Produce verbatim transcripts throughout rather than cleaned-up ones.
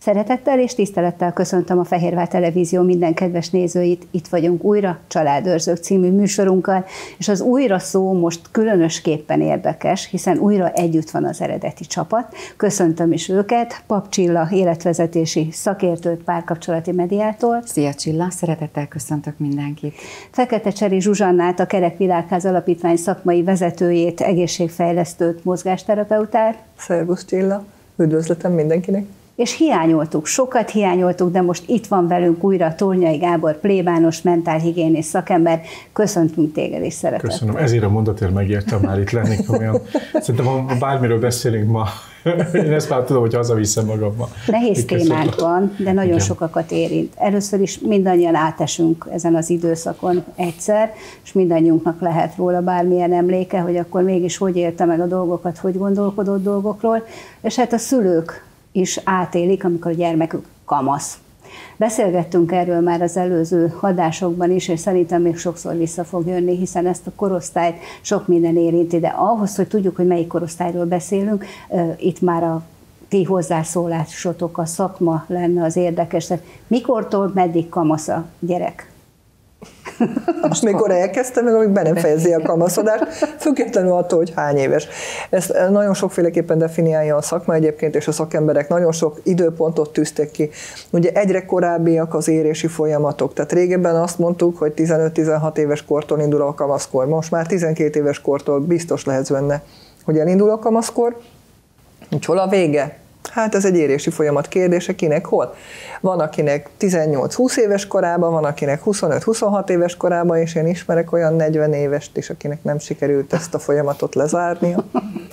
Szeretettel és tisztelettel köszöntöm a Fehérvár Televízió minden kedves nézőit. Itt vagyunk újra Családőrzők című műsorunkkal, és az újra szó most különösképpen érdekes, hiszen újra együtt van az eredeti csapat. Köszöntöm is őket, Papp Csilla, életvezetési szakértőt, párkapcsolati mediátor. Szia Csilla, szeretettel köszöntök mindenkit. Feketecseri Zsuzsannát, a Kerek Világház Alapítvány szakmai vezetőjét, egészségfejlesztőt, mozgásterapeutát. Szervusz Csilla, üdvözletem mindenkinek. És hiányoltuk, sokat hiányoltuk, de most itt van velünk újra Tornyai Gábor, plébános, mentálhigiénész szakember. Köszöntünk téged is szeretettel. Köszönöm, ezért a mondatért megértem már itt lenni komolyan. Szerintem, ha bármiről beszélünk ma, én ezt már tudom, hogy hazaviszem magammal. Nehéz témánk van, de nagyon Igen. sokakat érint. Először is mindannyian átesünk ezen az időszakon egyszer, és mindannyiunknak lehet róla bármilyen emléke, hogy akkor mégis hogy élte meg a dolgokat, hogy gondolkodott dolgokról, és hát a szülők is átélik, amikor a gyermekük kamasz. Beszélgettünk erről már az előző adásokban is, és szerintem még sokszor vissza fog jönni, hiszen ezt a korosztályt sok minden érinti, de ahhoz, hogy tudjuk, hogy melyik korosztályról beszélünk, itt már a ti hozzászólásotok, a szakma lenne az érdekes. Tehát mikortól meddig kamasz a gyerek? Most mikor elkezdtem, meg amíg be nem fejezi a kamaszodást, függetlenül attól, hogy hány éves. Ezt nagyon sokféleképpen definiálja a szakma egyébként, és a szakemberek nagyon sok időpontot tűztek ki. Ugye egyre korábbiak az érési folyamatok, tehát régebben azt mondtuk, hogy tizenöt-tizenhat éves kortól indul a kamaszkor, most már tizenkét éves kortól biztos lehetsz benne, hogy elindul a kamaszkor, hogy hol a vége? Hát ez egy érési folyamat kérdése, kinek hol. Van, akinek tizennyolc-húsz éves korában, van, akinek huszonöt-huszonhat éves korában, és én ismerek olyan negyven évest is, akinek nem sikerült ezt a folyamatot lezárnia.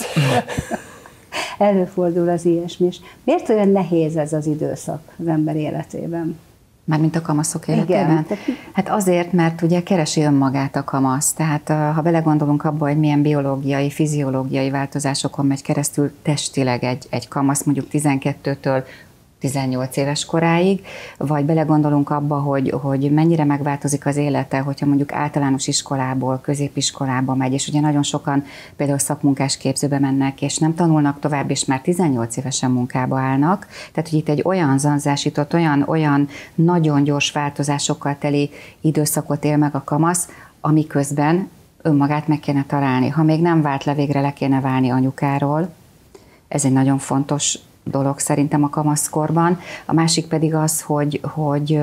Előfordul az ilyesmi is. Miért olyan nehéz ez az időszak az ember életében? Mármint a kamaszok életében? Igen. Hát azért, mert ugye keresi önmagát a kamasz. Tehát ha belegondolunk abba, hogy milyen biológiai, fiziológiai változásokon megy keresztül testileg egy, egy kamasz, mondjuk tizenkettőtől tizennyolc éves koráig, vagy belegondolunk abba, hogy, hogy mennyire megváltozik az élete, hogyha mondjuk általános iskolából középiskolába megy, és ugye nagyon sokan például szakmunkás képzőbe mennek, és nem tanulnak tovább, és már tizennyolc évesen munkába állnak. Tehát, hogy itt egy olyan zanzásított, olyan, olyan nagyon gyors változásokkal teli időszakot él meg a kamasz, amiközben önmagát meg kéne találni. Ha még nem vált le, végre le kéne válni anyukáról. Ez egy nagyon fontos dolog szerintem a kamaszkorban. A másik pedig az, hogy, hogy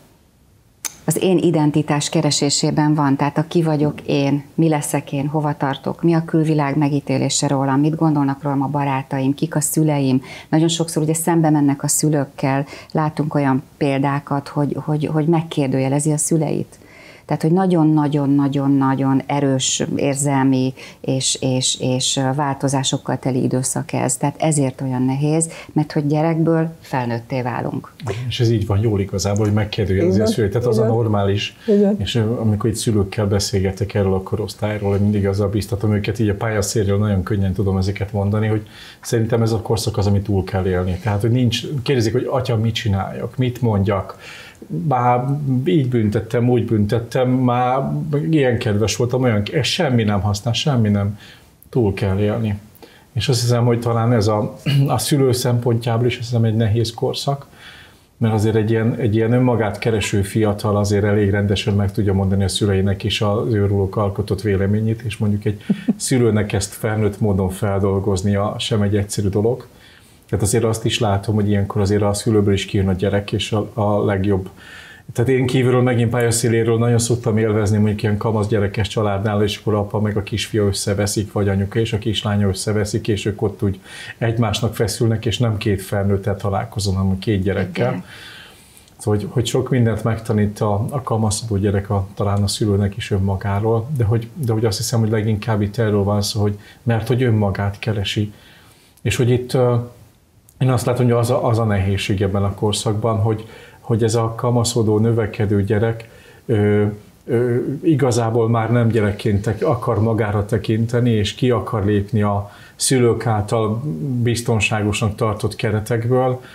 az én identitás keresésében van, tehát a ki vagyok én, mi leszek én, hova tartok, mi a külvilág megítélése rólam, mit gondolnak rólam a barátaim, kik a szüleim. Nagyon sokszor ugye szembe mennek a szülőkkel, látunk olyan példákat, hogy, hogy, hogy megkérdőjelezi a szüleit. Tehát, hogy nagyon-nagyon-nagyon-nagyon erős érzelmi és, és, és változásokkal teli időszak ez. Tehát ezért olyan nehéz, mert hogy gyerekből felnőtté válunk. És ez így van jól igazából, hogy megkérdőjelezi a szülőt. Tehát az a normális. Igen. És amikor itt szülőkkel beszélgetek erről a korosztályról, mindig azzal bíztatom őket, így a pályaszéről nagyon könnyen tudom ezeket mondani, hogy szerintem ez a korszak az, amit túl kell élni. Tehát, hogy nincs, kérdezik, hogy atya, mit csináljak, mit mondjak, már így büntettem, úgy büntettem, már ilyen kedves voltam, olyan, ez semmi nem használ, semmi nem, túl kell élni. És azt hiszem, hogy talán ez a, a szülő szempontjából is azt hiszem egy nehéz korszak, mert azért egy ilyen, egy ilyen önmagát kereső fiatal azért elég rendesen meg tudja mondani a szüleinek is az őróluk alkotott véleményét, és mondjuk egy szülőnek ezt felnőtt módon feldolgoznia sem egy egyszerű dolog. Tehát azért azt is látom, hogy ilyenkor azért a szülőből is kijön a gyerek, és a, a legjobb. Tehát én kívülről, megint pályaszéléről nagyon szoktam élvezni, mondjuk ilyen kamasz gyerekes családnál, és akkor apa meg a kisfia összeveszik, vagy anyuka és a kislánya összeveszik, és ők ott úgy egymásnak feszülnek, és nem két felnőttel találkozom, hanem két gyerekkel. Okay. Szóval, hogy, hogy sok mindent megtanít a, a kamaszodó gyerek a, talán a szülőnek is önmagáról, de hogy, de hogy azt hiszem, hogy leginkább itt erről van szó, hogy mert hogy önmagát keresi. És hogy itt én azt látom, hogy az a, az a nehézség ebben a korszakban, hogy, hogy ez a kamaszodó, növekedő gyerek ö, ö, igazából már nem gyerekként akar magára tekinteni, és ki akar lépni a szülők által biztonságosnak tartott keretekből,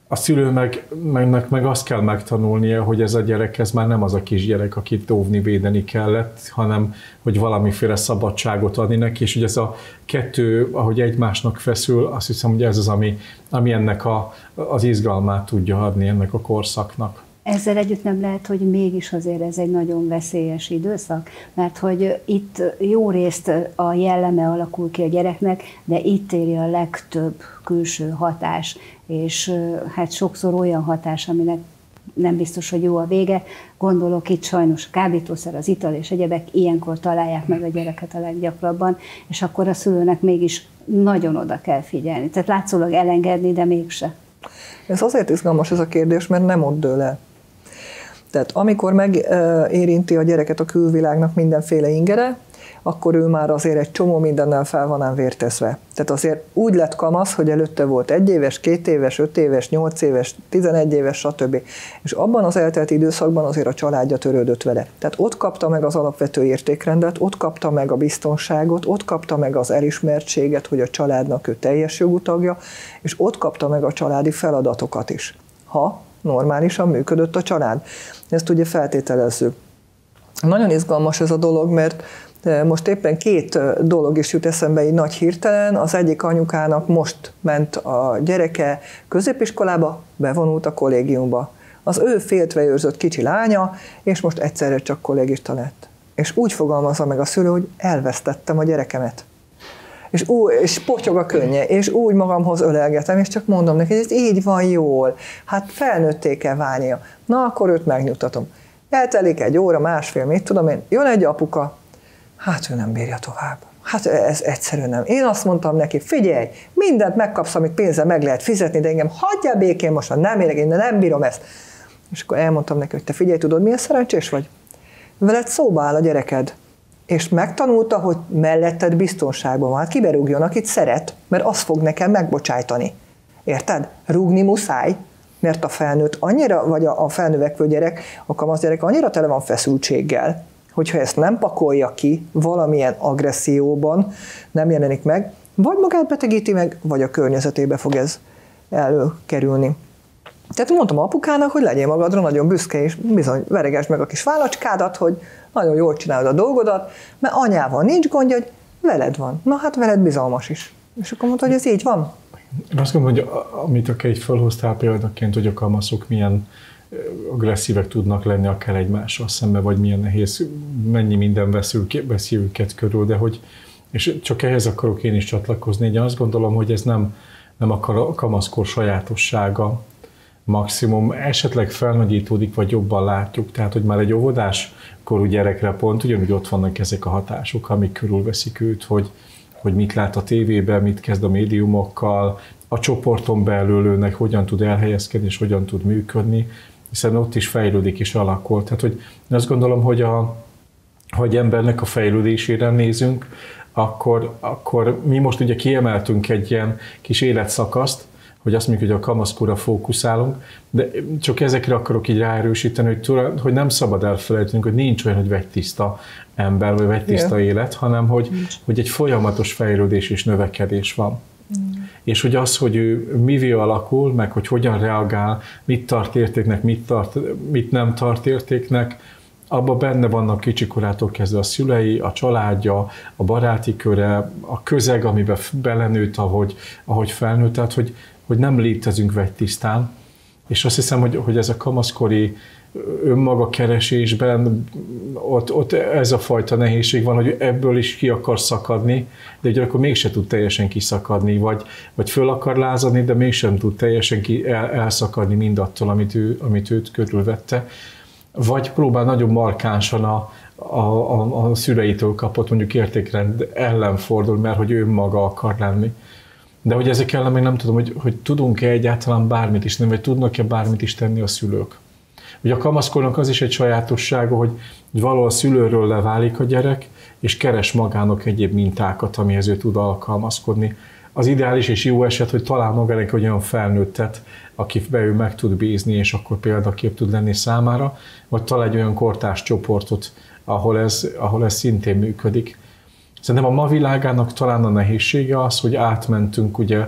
A szülő meg, meg, meg azt kell megtanulnia, hogy ez a gyerek, ez már nem az a kisgyerek, akit óvni, védeni kellett, hanem hogy valamiféle szabadságot adni neki, és hogy ez a kettő, ahogy egymásnak feszül, azt hiszem, hogy ez az, ami, ami ennek a, az izgalmát tudja adni ennek a korszaknak. Ezzel együtt nem lehet, hogy mégis azért ez egy nagyon veszélyes időszak, mert hogy itt jó részt a jelleme alakul ki a gyereknek, de itt éri a legtöbb külső hatás, és hát sokszor olyan hatás, aminek nem biztos, hogy jó a vége. Gondolok itt sajnos a kábítószer, az ital és egyebek, ilyenkor találják meg a gyereket a leggyakrabban, és akkor a szülőnek mégis nagyon oda kell figyelni. Tehát látszólag elengedni, de mégse. Ez azért izgalmas ez a kérdés, mert nem ott dől el. Tehát amikor megérinti a gyereket a külvilágnak mindenféle ingere, akkor ő már azért egy csomó mindennel fel van ám vértezve. Tehát azért úgy lett kamasz, hogy előtte volt egy éves, két éves, öt éves, nyolc éves, tizenegy éves, stb. És abban az eltelt időszakban azért a családja törődött vele. Tehát ott kapta meg az alapvető értékrendet, ott kapta meg a biztonságot, ott kapta meg az elismertséget, hogy a családnak ő teljes jogú tagja, és ott kapta meg a családi feladatokat is. Ha normálisan működött a család. Ezt ugye feltételezzük. Nagyon izgalmas ez a dolog, mert most éppen két dolog is jut eszembe így nagy hirtelen. Az egyik anyukának most ment a gyereke középiskolába, bevonult a kollégiumba. Az ő féltve őrzött kicsi lánya, és most egyszerre csak kollégista lett. És úgy fogalmazza meg a szülő, hogy elvesztettem a gyerekemet. És, ú, és potyog a könnye, és úgy magamhoz ölelgetem, és csak mondom neki, hogy ez így van jól, hát felnőtté kell válnia. Na, akkor őt megnyugtatom. Eltelik egy óra, másfél, mit tudom én, jön egy apuka, hát ő nem bírja tovább. Hát ez egyszerűen nem. Én azt mondtam neki, figyelj, mindent megkapsz, amit pénzzel meg lehet fizetni, de engem hagyjál békén most, ha nem érek, én nem bírom ezt. És akkor elmondtam neki, hogy te figyelj, tudod, milyen szerencsés vagy? Veled szóba áll a gyereked, és megtanulta, hogy melletted biztonságban van. Hát kiberúgjon, akit szeret, mert az fog nekem megbocsájtani. Érted? Rúgni muszáj, mert a felnőtt annyira, vagy a felnövekvő gyerek, a kamasz gyerek annyira tele van feszültséggel, hogyha ezt nem pakolja ki valamilyen agresszióban, nem jelenik meg, vagy magát betegíti meg, vagy a környezetébe fog ez előkerülni. Tehát mondtam apukának, hogy legyél magadra nagyon büszke, és bizony veregesd meg a kis vállacskádat, hogy nagyon jól csinálod a dolgodat, mert anyával nincs gondja, hogy veled van. Na hát veled bizalmas is. És akkor mondta, hogy ez így van. Én azt gondolom, hogy amit akár így felhoztál példaként, hogy a kamaszok milyen agresszívek tudnak lenni akár egymással szemben, vagy milyen nehéz, mennyi minden veszi őket körül, de hogy, és csak ehhez akarok én is csatlakozni, én azt gondolom, hogy ez nem, nem a kamaszkor sajátossága, maximum esetleg felnagyítódik, vagy jobban látjuk, tehát hogy már egy óvodás korú gyerekre pont ugyanúgy ott vannak ezek a hatások, amik körülveszik őt, hogy, hogy mit lát a tévében, mit kezd a médiumokkal, a csoporton belül őnek hogyan tud elhelyezkedni, és hogyan tud működni, hiszen ott is fejlődik és alakul. Tehát hogy azt gondolom, hogy a hogy embernek a fejlődésére nézünk, akkor, akkor mi most ugye kiemeltünk egy ilyen kis életszakaszt, hogy azt mondjuk, hogy a kamaszkorra fókuszálunk, de csak ezekre akarok így ráerősíteni, hogy, hogy nem szabad elfelejtenünk, hogy nincs olyan, hogy vegytiszta ember, vagy vegytiszta yeah. élet, hanem hogy, hogy egy folyamatos fejlődés és növekedés van. Mm. És hogy az, hogy ő mivé alakul, meg hogy hogyan reagál, mit tart értéknek, mit, tart, mit nem tart értéknek, abban benne vannak kicsikorától kezdve a szülei, a családja, a baráti köre, a közeg, amiben belenőtt, ahogy, ahogy felnőtt, tehát hogy, hogy nem létezünk vegytisztán. És azt hiszem, hogy, hogy ez a kamaszkori önmaga keresésben ott, ott ez a fajta nehézség van, hogy ebből is ki akar szakadni, de ugye akkor mégse tud teljesen kiszakadni, vagy, vagy föl akar lázadni, de mégsem tud teljesen ki, el, elszakadni mindattól, amit, ő, amit őt körülvette. Vagy próbál nagyon markánsan a, a, a, a szüleitől kapott mondjuk értékrend ellen fordul, mert hogy ő maga akar lenni. De hogy ezek ellen még nem tudom, hogy, hogy tudunk-e egyáltalán bármit is tenni, vagy tudnak-e bármit is tenni a szülők. Ugye a kamaszkornak az is egy sajátossága, hogy valahol a szülőről leválik a gyerek, és keres magának egyéb mintákat, amihez ő tud alkalmazkodni. Az ideális és jó eset, hogy talál magának egy olyan felnőttet, akibe ő meg tud bízni, és akkor példakép tud lenni számára, vagy talál egy olyan kortárs csoportot, ahol ez, ahol ez szintén működik. Szerintem a ma világának talán a nehézsége az, hogy átmentünk ugye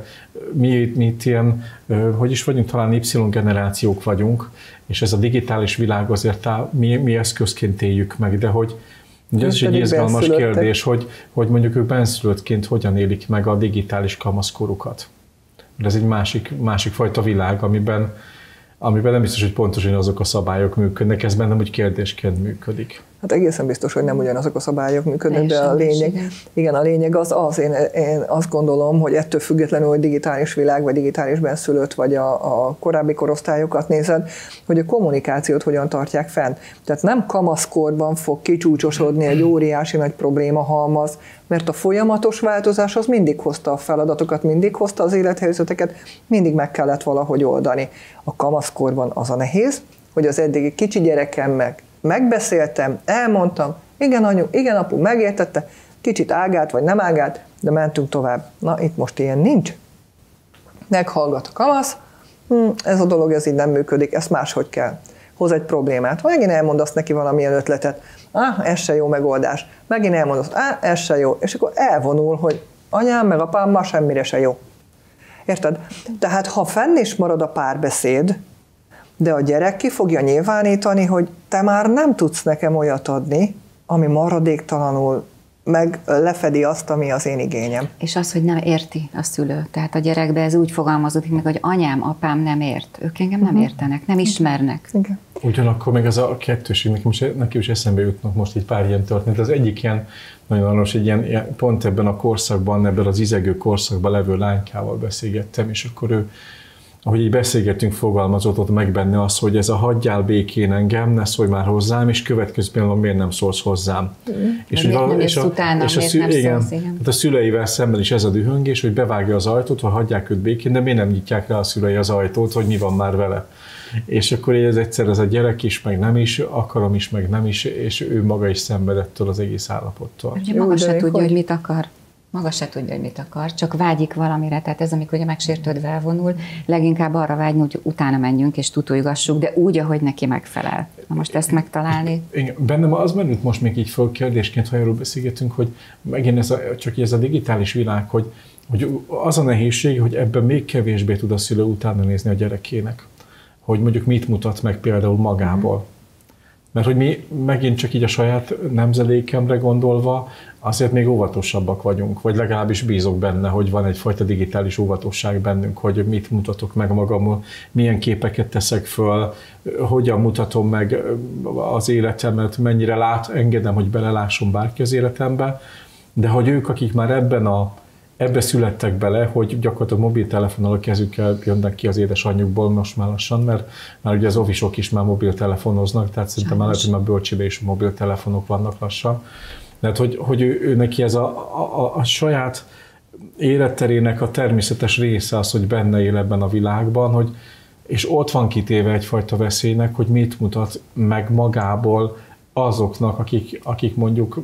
mi, mi itt ilyen, hogy is vagyunk, talán Y-generációk vagyunk, és ez a digitális világ azért tá, mi, mi eszközként éljük meg, de hogy ugye ez is egy izgalmas kérdés, hogy, hogy mondjuk ők benszülöttként hogyan élik meg a digitális kamaszkorukat. Ez egy másik, másik fajta világ, amiben, amiben nem biztos, hogy pontosan azok a szabályok működnek, ez bennem úgy kérdésként működik. Hát egészen biztos, hogy nem ugyanazok a szabályok működnek, de a lényeg, igen. igen, a lényeg az az, én, én azt gondolom, hogy ettől függetlenül, hogy digitális világ, vagy digitális benszülött, vagy a, a korábbi korosztályokat nézed, hogy a kommunikációt hogyan tartják fenn. Tehát nem kamaszkorban fog kicsúcsosodni egy óriási nagy probléma halmaz, mert a folyamatos változás az mindig hozta a feladatokat, mindig hozta az élethelyzeteket, mindig meg kellett valahogy oldani. A kamaszkorban az a nehéz, hogy az eddigi kicsi gyerekem meg megbeszéltem, elmondtam, igen anyu, igen apu, megértette, kicsit ágált vagy nem ágált, de mentünk tovább. Na, itt most ilyen nincs. Meghallgat a kamasz, hm, ez a dolog, ez így nem működik, ezt máshogy kell. Hoz egy problémát, megint elmondasz neki valamilyen ötletet, ah, ez se jó megoldás, megint elmondasz, ah, ez se jó, és akkor elvonul, hogy anyám meg apám ma semmire se jó. Érted? Tehát ha fenn is marad a párbeszéd, de a gyerek ki fogja nyilvánítani, hogy te már nem tudsz nekem olyat adni, ami maradéktalanul meg lefedi azt, ami az én igényem. És az, hogy nem érti a szülő. Tehát a gyerekbe ez úgy fogalmazódik meg, hogy anyám, apám nem ért. Ők engem nem uh-huh. értenek, nem ismernek. Igen. Ugyanakkor meg ez a kettőség, nekem is, nekem is eszembe jutnak most egy pár ilyen történet. Az egyik ilyen, nagyon aranyos, egy ilyen, pont ebben a korszakban, ebben az izegő korszakban levő lánykával beszélgettem, és akkor ő, ahogy így beszélgettünk, fogalmazott ott meg benne az, hogy ez a hagyjál békén engem, ne szólj már hozzám, és következő pillanatban miért nem szólsz hozzám. Mm. És, miért nem és, a, utána, és a, szü- nem igen, szólsz, igen. Hát a szüleivel szemben is ez a dühöngés, hogy bevágja az ajtót, vagy hagyják őt békén, de miért nem nyitják rá a szülei az ajtót, hogy mi van már vele. És akkor ez egyszer ez a gyerek is, meg nem is, akarom is, meg nem is, és ő maga is szenvedettől az egész állapottól. Ugye maga se tudja, hogy mit akar. Maga se tudja, hogy mit akar, csak vágyik valamire, tehát ez, amikor ugye megsértődve elvonul, leginkább arra vágyni, hogy utána menjünk és tutulgassuk, de úgy, ahogy neki megfelel. Na most ezt megtalálni. Igen, bennem az merült most még így föl kérdésként, ha erről beszélgetünk, hogy megint ez a, csak ez a digitális világ, hogy, hogy az a nehézség, hogy ebben még kevésbé tud a szülő utána nézni a gyerekének. Hogy mondjuk mit mutat meg például magából. Mert hogy mi megint csak így a saját nemzedékemre gondolva, azért még óvatosabbak vagyunk, vagy legalábbis bízok benne, hogy van egyfajta digitális óvatosság bennünk, hogy mit mutatok meg magamról, milyen képeket teszek föl, hogyan mutatom meg az életemet, mennyire lát, engedem, hogy belelásson bárki az életembe, de hogy ők, akik már ebben a Ebbe születtek bele, hogy gyakorlatilag mobiltelefonnal a kezükkel jönnek ki az édesanyjukból most már lassan, mert már ugye az ofisok is már mobiltelefonoznak, tehát szerintem már lehet, hogy már bölcsibe is mobiltelefonok vannak lassan. Tehát, hogy, hogy ő, ő neki ez a, a, a saját életterének a természetes része az, hogy benne él ebben a világban, hogy, és ott van kitéve egyfajta veszélynek, hogy mit mutat meg magából azoknak, akik, akik mondjuk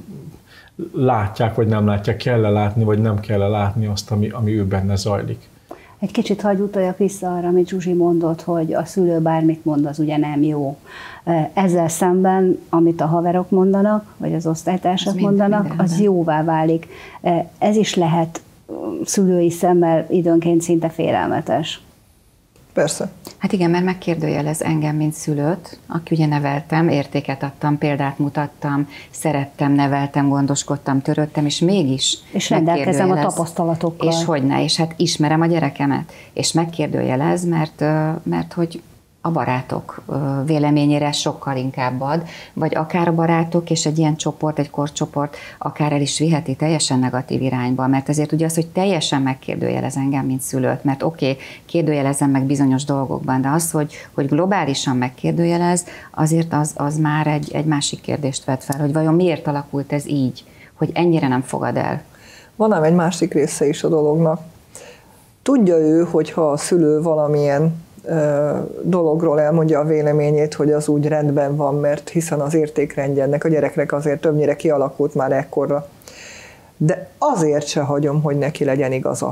látják, vagy nem látják, kell-e látni, vagy nem kell-e látni azt, ami, ami ő benne zajlik. Egy kicsit hagy utaljak vissza arra, amit Zsuzsi mondott, hogy a szülő bármit mond, az ugye nem jó. Ezzel szemben, amit a haverok mondanak, vagy az osztálytársak az mondanak, minden, az jóvá válik. Ez is lehet szülői szemmel időnként szinte félelmetes. Persze. Hát igen, mert megkérdőjelez engem, mint szülőt, aki ugye neveltem, értéket adtam, példát mutattam, szerettem, neveltem, gondoskodtam, törődtem, és mégis és rendelkezem a tapasztalatokkal. És hogyne, és hát ismerem a gyerekemet, és megkérdőjelez, mert, mert hogy a barátok véleményére sokkal inkább ad, vagy akár a barátok és egy ilyen csoport, egy korcsoport akár el is viheti teljesen negatív irányba, mert azért ugye az, hogy teljesen megkérdőjelez engem, mint szülőt, mert oké, okay, kérdőjelezem meg bizonyos dolgokban, de az, hogy, hogy globálisan megkérdőjelez, azért az, az már egy, egy másik kérdést vet fel, hogy vajon miért alakult ez így, hogy ennyire nem fogad el. Van ám egy másik része is a dolognak. Tudja ő, hogyha a szülő valamilyen dologról elmondja a véleményét, hogy az úgy rendben van, mert hiszen az értékrendje ennek a gyereknek azért többnyire kialakult már ekkorra. De azért se hagyom, hogy neki legyen igaza.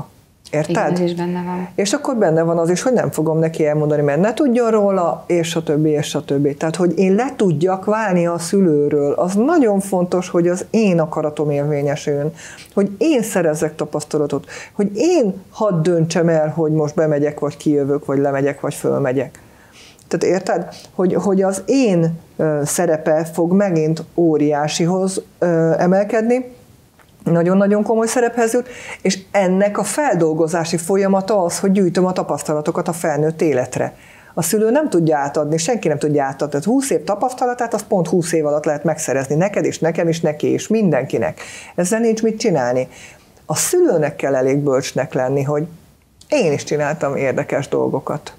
Érted? Igen, is benne van. És akkor benne van az is, hogy nem fogom neki elmondani, mert ne tudjon róla, és a többi, és a többi. Tehát, hogy én le tudjak válni a szülőről, az nagyon fontos, hogy az én akaratom érvényesüljön, hogy én szerezzek tapasztalatot, hogy én hadd döntsem el, hogy most bemegyek, vagy kijövök, vagy lemegyek, vagy fölmegyek. Tehát érted, hogy, hogy az én szerepe fog megint óriásihoz emelkedni, nagyon-nagyon komoly szerephez jut, és ennek a feldolgozási folyamata az, hogy gyűjtöm a tapasztalatokat a felnőtt életre. A szülő nem tudja átadni, senki nem tudja átadni. Tehát húsz év tapasztalatát, azt pont húsz év alatt lehet megszerezni. Neked is, nekem is, neki is, mindenkinek. Ezzel nincs mit csinálni. A szülőnek kell elég bölcsnek lenni, hogy én is csináltam érdekes dolgokat.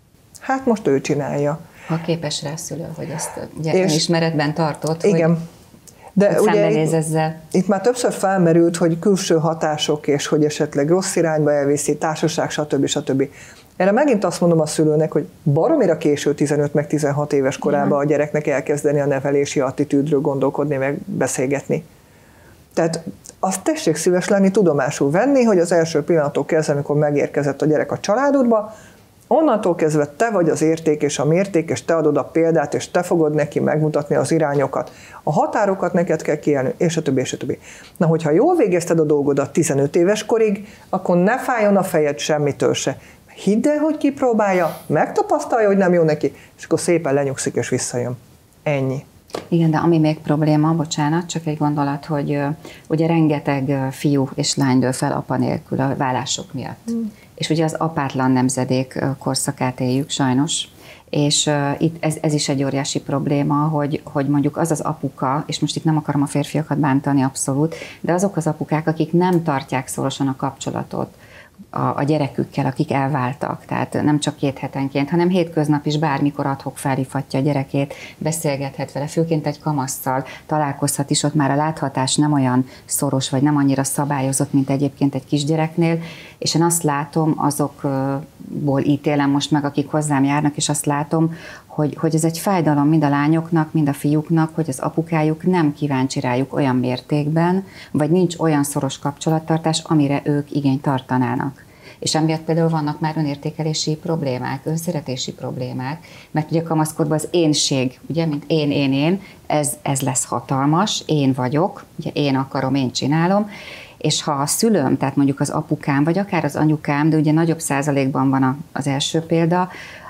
Hát most ő csinálja. Ha képes rá a szülő, hogy ezt ugye ismeretben tartott, igen. hogy de ugye itt, ezzel. Itt már többször felmerült, hogy külső hatások, és hogy esetleg rossz irányba elviszi, társaság, stb. stb. Erre megint azt mondom a szülőnek, hogy baromira késő tizenöt meg tizenhat éves korában a gyereknek elkezdeni a nevelési attitűdről gondolkodni, meg beszélgetni. Tehát azt tessék szíves lenni, tudomásul venni, hogy az első pillanattól kezdve, amikor megérkezett a gyerek a családodba, onnantól kezdve te vagy az érték és a mérték, és te adod a példát, és te fogod neki megmutatni az irányokat. A határokat neked kell kijelni, és a többi, és a többi. Na, hogyha jól végezted a dolgodat tizenöt éves korig, akkor ne fájjon a fejed semmitől se. Hidd el, hogy kipróbálja, megtapasztalja, hogy nem jó neki, és akkor szépen lenyugszik, és visszajön. Ennyi. Igen, de ami még probléma, bocsánat, csak egy gondolat, hogy uh, ugye rengeteg uh, fiú és lány dől fel apa nélkül a vállások miatt. Mm. És ugye az apátlan nemzedék uh, korszakát éljük sajnos, és uh, itt ez, ez is egy óriási probléma, hogy, hogy mondjuk az az apuka, és most itt nem akarom a férfiakat bántani abszolút, de azok az apukák, akik nem tartják szorosan a kapcsolatot a, a gyerekükkel, akik elváltak, tehát nem csak két hetenként, hanem hétköznap is bármikor ad-hoc felhívhatja a gyerekét, beszélgethet vele, főként egy kamasszal találkozhat is, ott már a láthatás nem olyan szoros, vagy nem annyira szabályozott, mint egyébként egy kisgyereknél, és én azt látom, azokból ítélem most meg, akik hozzám járnak, és azt látom, hogy, hogy ez egy fájdalom mind a lányoknak, mind a fiúknak, hogy az apukájuk nem kíváncsi rájuk olyan mértékben, vagy nincs olyan szoros kapcsolattartás, amire ők igényt tartanának. És emiatt például vannak már önértékelési problémák, önszeretési problémák, mert ugye kamaszkorban az énség, ugye, mint én, én, én, ez, ez lesz hatalmas, én vagyok, ugye én akarom, én csinálom, és ha a szülőm, tehát mondjuk az apukám, vagy akár az anyukám, de ugye nagyobb százalékban van az első példa,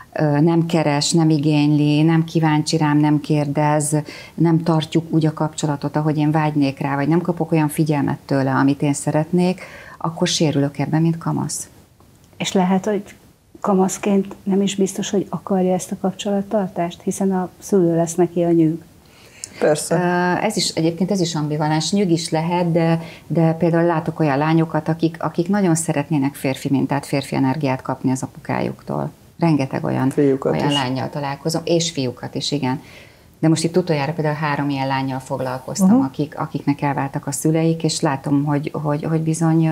nem keres, nem igényli, nem kíváncsi rám, nem kérdez, nem tartjuk úgy a kapcsolatot, ahogy én vágynék rá, vagy nem kapok olyan figyelmet tőle, amit én szeretnék, akkor sérülök ebben, mint kamasz. És lehet, hogy kamaszként nem is biztos, hogy akarja ezt a kapcsolattartást, hiszen a szülő lesz neki a nyűg. Persze. Ez is, egyébként ez is ambivalens, nyűg is lehet, de, de például látok olyan lányokat, akik, akik nagyon szeretnének férfi mintát, férfi energiát kapni az apukájuktól. Rengeteg olyan, olyan lánnyal találkozom, és fiúkat is, igen. De most itt utoljára például három ilyen lánnyal foglalkoztam, uh-huh. akik, akiknek elváltak a szüleik, és látom, hogy, hogy, hogy bizony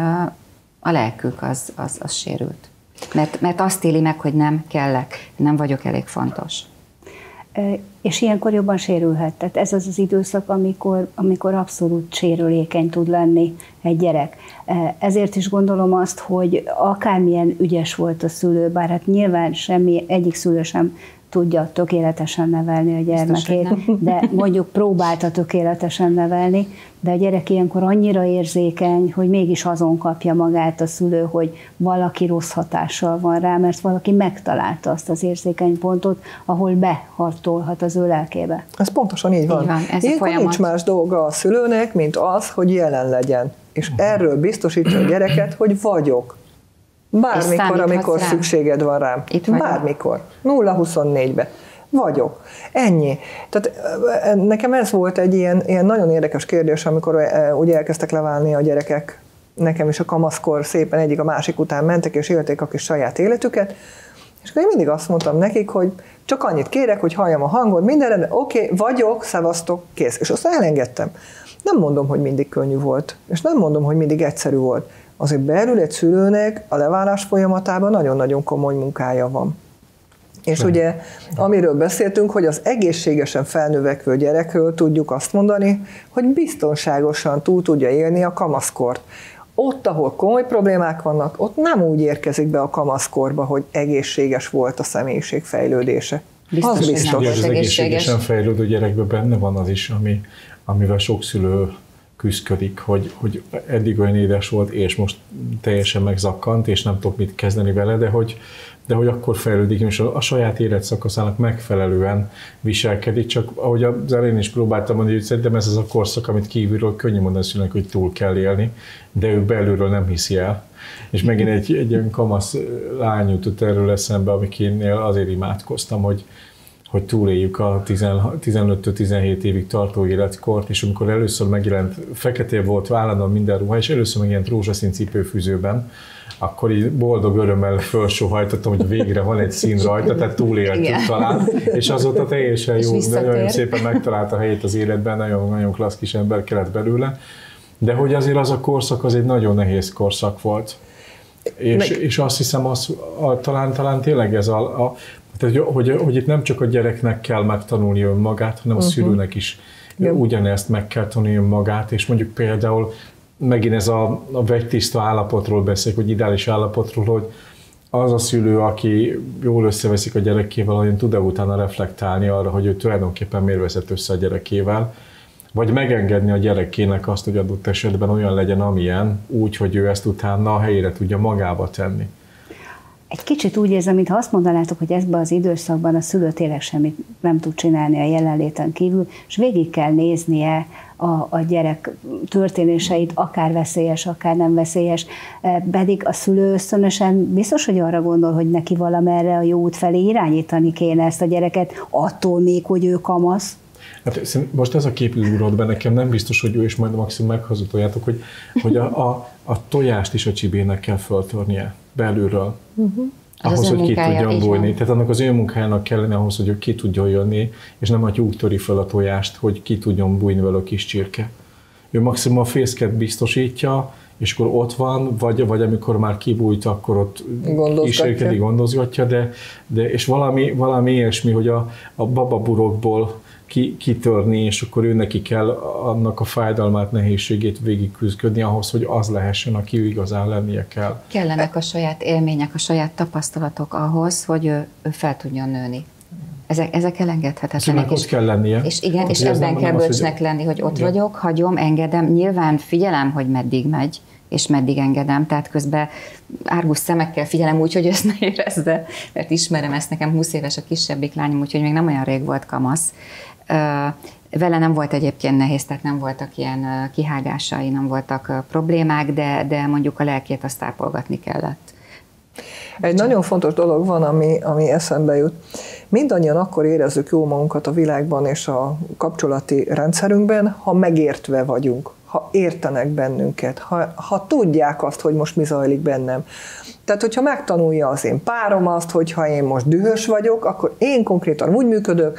a lelkük az, az, az sérült. Mert, mert azt éli meg, hogy nem kellek, nem vagyok elég fontos. És ilyenkor jobban sérülhet. Tehát ez az az időszak, amikor, amikor abszolút sérülékeny tud lenni egy gyerek. Ezért is gondolom azt, hogy akármilyen ügyes volt a szülő, bár hát nyilván semmi, egyik szülő sem tudja tökéletesen nevelni a gyermekét, biztos, de mondjuk próbálta tökéletesen nevelni, de a gyerek ilyenkor annyira érzékeny, hogy mégis azon kapja magát a szülő, hogy valaki rossz hatással van rá, mert valaki megtalálta azt az érzékeny pontot, ahol behartolhat az ő lelkébe. Ez pontosan így van. Így van, ez ilyenkor nincs más dolga a szülőnek, mint az, hogy jelen legyen. És erről biztosítja a gyereket, hogy vagyok. Bármikor, amikor rám. Szükséged van rám. Itt bármikor. nulla huszonnégyben. Vagyok. Ennyi. Tehát nekem ez volt egy ilyen, ilyen nagyon érdekes kérdés, amikor ugye elkezdtek leválni a gyerekek, nekem is a kamaszkor szépen egyik a másik után mentek, és élték a kis saját életüket, és akkor én mindig azt mondtam nekik, hogy csak annyit kérek, hogy halljam a hangod, mindenre, oké, okay, vagyok, szevasztok, kész. És azt elengedtem. Nem mondom, hogy mindig könnyű volt, és nem mondom, hogy mindig egyszerű volt. Azért belül egy szülőnek a leválás folyamatában nagyon-nagyon komoly munkája van. És Sem. ugye, amiről beszéltünk, hogy az egészségesen felnövekvő gyerekről tudjuk azt mondani, hogy biztonságosan túl tudja élni a kamaszkort. Ott, ahol komoly problémák vannak, ott nem úgy érkezik be a kamaszkorba, hogy egészséges volt a személyiség fejlődése. Biztos, az biztos. hogy az egészségesen fejlődő gyerekben benne van az is, ami, amivel sok szülő küszködik, hogy, hogy eddig olyan édes volt, és most teljesen megzakkant, és nem tudok mit kezdeni vele, de hogy, de hogy akkor fejlődik, és a, a saját életszakaszának megfelelően viselkedik, csak ahogy az elején is próbáltam mondani, hogy szerintem ez az a korszak, amit kívülről könnyű mondani szülőnek, hogy túl kell élni, de ő belülről nem hiszi el. És megint egy, egy olyan kamasz lány jutott erről eszembe, amikénél azért imádkoztam, hogy hogy túléljük a tizenöttől tizenhét évig tartó életkort, és amikor először megjelent, fekete volt vállandóan minden ruha, és először megjelent rózsaszín cipőfűzőben, akkor így boldog örömmel felsóhajtottam, hogy végre van egy szín rajta, tehát túléltük talán, és azóta teljesen jó, nagyon szépen megtalálta a helyét az életben, nagyon, nagyon klassz kis ember kellett belőle, de hogy azért az a korszak az egy nagyon nehéz korszak volt. És, és azt hiszem, az, a, talán, talán tényleg ez a, a tehát, hogy, hogy, hogy itt nem csak a gyereknek kell megtanulni önmagát, hanem a uh-huh. szülőnek is Jó. ugyanezt meg kell tanulni önmagát, és mondjuk például megint ez a, a vegytiszta állapotról beszél, hogy ideális állapotról, hogy az a szülő, aki jól összeveszik a gyerekével, olyan tud-e utána reflektálni arra, hogy ő tulajdonképpen miért vezet össze a gyerekével, vagy megengedni a gyerekének azt, hogy adott esetben olyan legyen, amilyen, úgy, hogy ő ezt utána a helyére tudja magába tenni. Egy kicsit úgy érzem, mintha azt mondanátok, hogy ebben az időszakban a szülő tényleg semmit nem tud csinálni a jelenléten kívül, és végig kell néznie a, a gyerek történéseit, akár veszélyes, akár nem veszélyes, pedig a szülő ösztönösen biztos, hogy arra gondol, hogy neki valamerre a jó út felé irányítani kéne ezt a gyereket, attól még, hogy ő kamasz. Hát most ez a kép ugrott be nekem, nem biztos, hogy ő is majd maximum meghazudoljátok, hogy, hogy a, a, a tojást is a csibének kell föltörnie belülről. Uh-huh. Ahhoz, az hogy ki tudjon bújni. Tehát annak az ő munkájának kellene ahhoz, hogy ő ki tudjon jönni, és nem, hogy úgy töri fel a tojást, hogy ki tudjon bújni vele a kis csirke. Ő maximum a fészket biztosítja, és akkor ott van, vagy, vagy amikor már kibújt, akkor ott kísérkedik, gondozgatja, de, de és valami, valami ilyesmi, hogy a, a bababurokból ki, kitörni, és akkor ő neki kell annak a fájdalmát, nehézségét végigküzdködni ahhoz, hogy az lehessen, aki ő igazán lennie kell. Kellenek a saját élmények, a saját tapasztalatok ahhoz, hogy ő, ő fel tudjon nőni. Ezek, ezek elengedhetetlenek. És kell lennie. És igen, és ebben kell bölcsnek lenni, hogy ott igen. vagyok, hagyom, engedem, nyilván figyelem, hogy meddig megy, és meddig engedem, tehát közben árgus szemekkel figyelem úgy, hogy ezt ne érezze, mert ismerem ezt, nekem húsz éves a kisebbik lányom, úgyhogy még nem olyan rég volt kamasz. Vele nem volt egyébként nehéz, tehát nem voltak ilyen kihágásai, nem voltak problémák, de, de mondjuk a lelkét azt tápolgatni kellett. Egy Csak. nagyon fontos dolog van, ami, ami eszembe jut. Mindannyian akkor érezzük jó magunkat a világban és a kapcsolati rendszerünkben, ha megértve vagyunk, ha értenek bennünket, ha, ha tudják azt, hogy most mi zajlik bennem. Tehát, hogyha megtanulja az én párom azt, hogyha én most dühös vagyok, akkor én konkrétan úgy működök,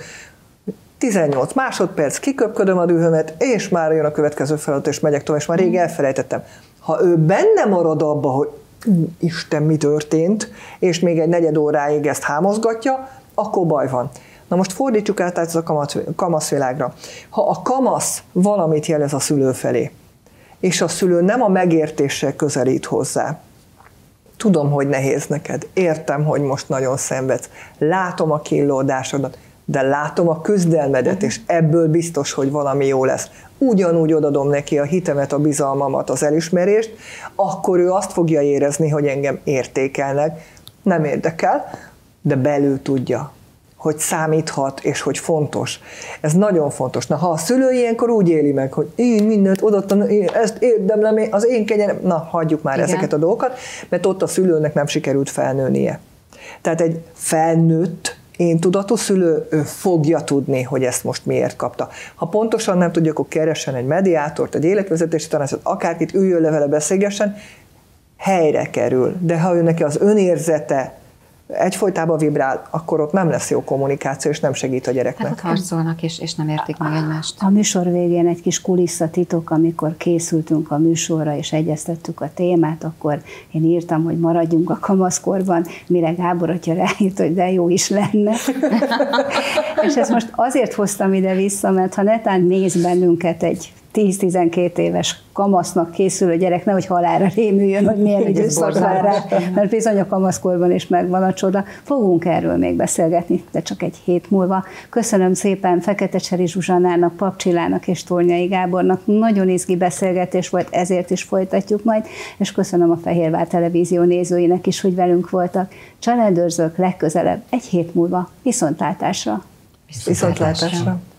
tizennyolc másodperc, kiköpködöm a dühömet, és már jön a következő feladat, és megyek tovább, és már rég elfelejtettem. Ha ő benne marad abba, hogy Isten, mi történt, és még egy negyed óráig ezt hámozgatja, akkor baj van. Na most fordítsuk át ezt a kamaszvilágra. Ha a kamasz valamit jelez a szülő felé, és a szülő nem a megértéssel közelít hozzá, tudom, hogy nehéz neked, értem, hogy most nagyon szenvedsz, látom a kínlódásodat, de látom a küzdelmedet, uh-huh. és ebből biztos, hogy valami jó lesz. Ugyanúgy odadom neki a hitemet, a bizalmamat, az elismerést, akkor ő azt fogja érezni, hogy engem értékelnek. Nem érdekel, de belül tudja, hogy számíthat, és hogy fontos. Ez nagyon fontos. Na, ha a szülő ilyenkor úgy éli meg, hogy én mindent odaadtam, ezt érdemlem, az én kegyelem, na, hagyjuk már Igen. ezeket a dolgokat, mert ott a szülőnek nem sikerült felnőnie. Tehát egy felnőtt, én tudatú szülő, ő fogja tudni, hogy ezt most miért kapta. Ha pontosan nem tudja, akkor keressen egy mediátort, egy életvezetési tanácsot, akárkit, üljön le vele, beszélgessen, helyre kerül. De ha ő neki az önérzete egyfolytában vibrál, akkor ott nem lesz jó kommunikáció, és nem segít a gyereknek. Hát ott harcolnak, és, és nem értik meg egymást. A műsor végén egy kis kulisszatitok, amikor készültünk a műsorra, és egyeztettük a témát, akkor én írtam, hogy maradjunk a kamaszkorban, mire Gábor atya ráírt, hogy de jó is lenne. És ezt most azért hoztam ide vissza, mert ha netán néz bennünket egy tíz-tizenkét éves kamasznak készülő gyerek nehogy halálra rémüljön, hogy milyen időszak vár rá, mert bizony a kamaszkorban is megvan a csoda. Fogunk erről még beszélgetni, de csak egy hét múlva. Köszönöm szépen Feketecseri Zsuzsannának, Pap Csillának és Tornyai Gábornak. Nagyon izgi beszélgetés volt, ezért is folytatjuk majd, és köszönöm a Fehérvár Televízió nézőinek is, hogy velünk voltak. Családőrzők legközelebb egy hét múlva. Viszontlátásra! Viszontlátásra!